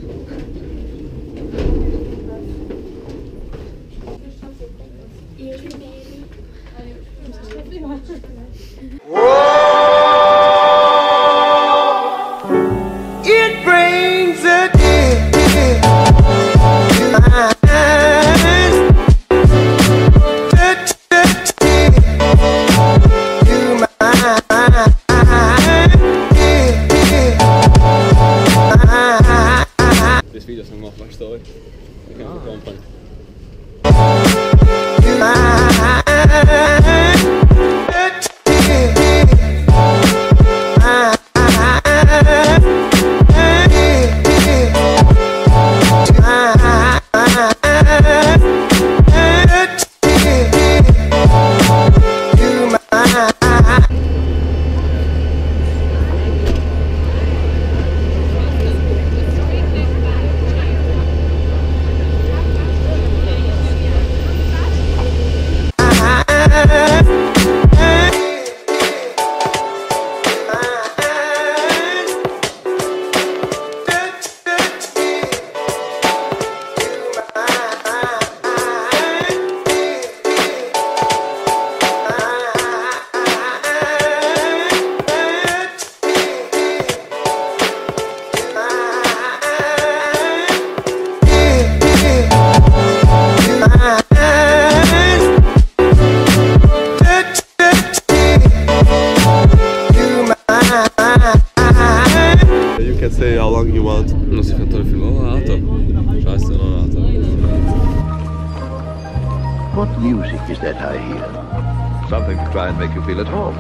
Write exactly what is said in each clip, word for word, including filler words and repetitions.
It brings a tear to my eyes. This video's nog maar story. Ik heb het gewoon van. Say how long you want. Non si fa il film lavorato. Scheiße, lavorato. What music is that I hear? Something to try and make you feel at home.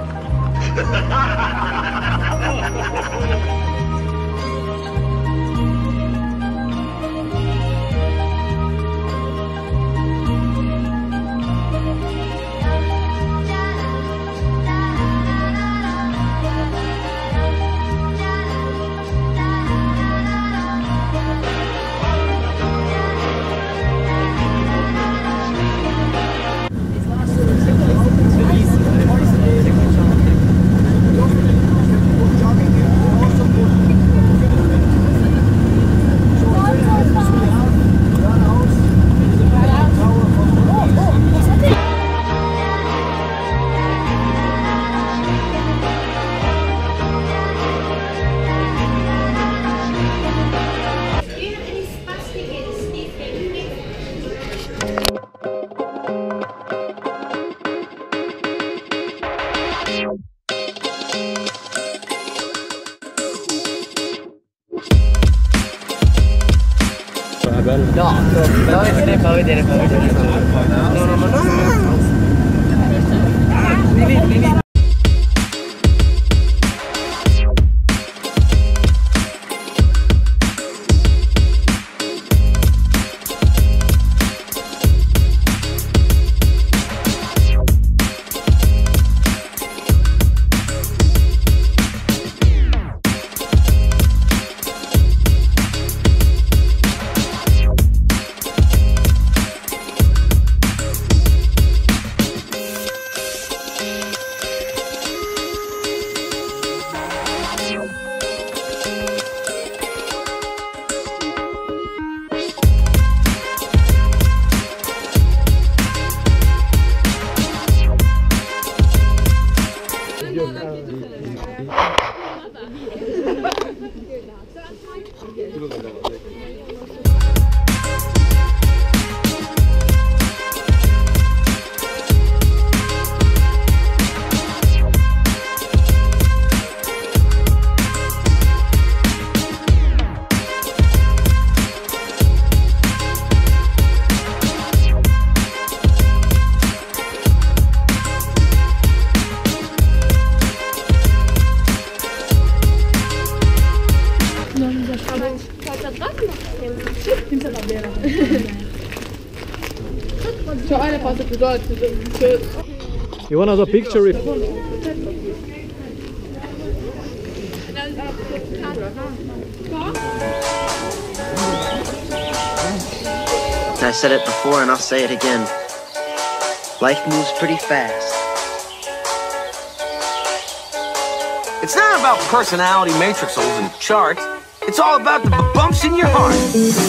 No, fa vedere, fa vedere, fa vedere. No, no, no, no, no. Vieni, vieni. You want another picture? If I said it before and I'll say it again. Life moves pretty fast. It's not about personality matrixes and charts. It's all about the bumps in your heart.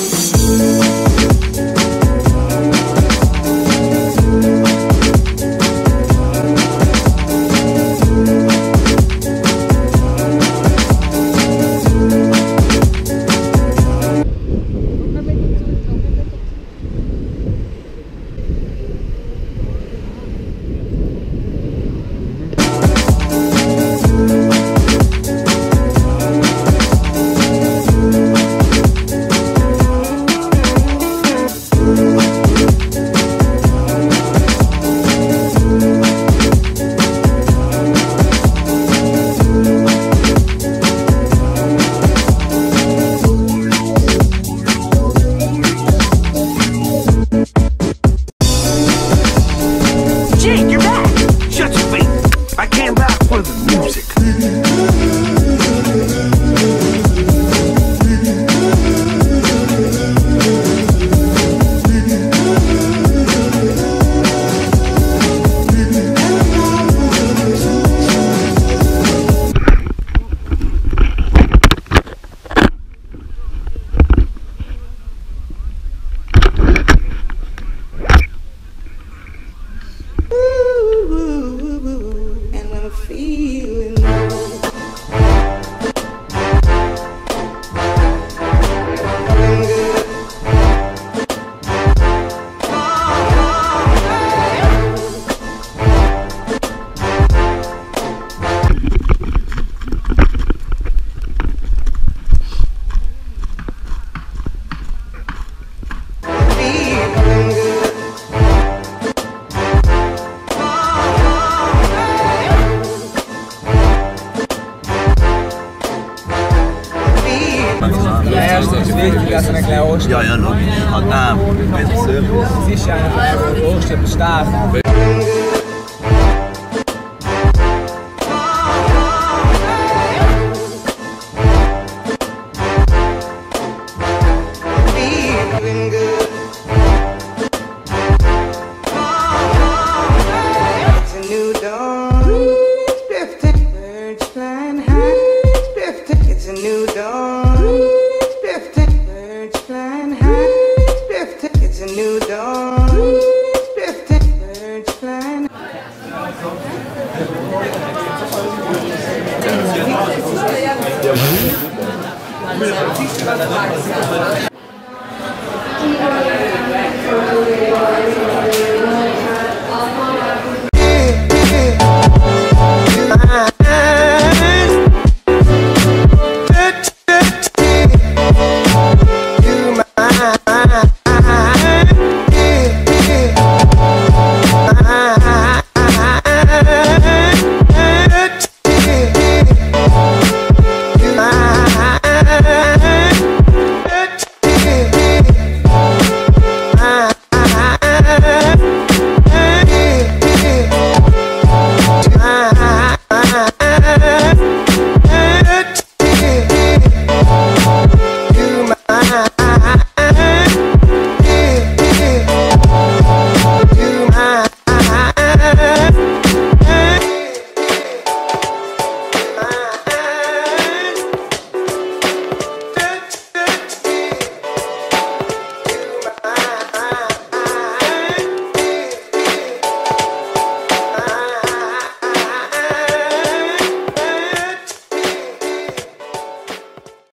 Ja, ja, nog. Ah, naam. Met de service. Het is ja het hoogste bestaat. Ja.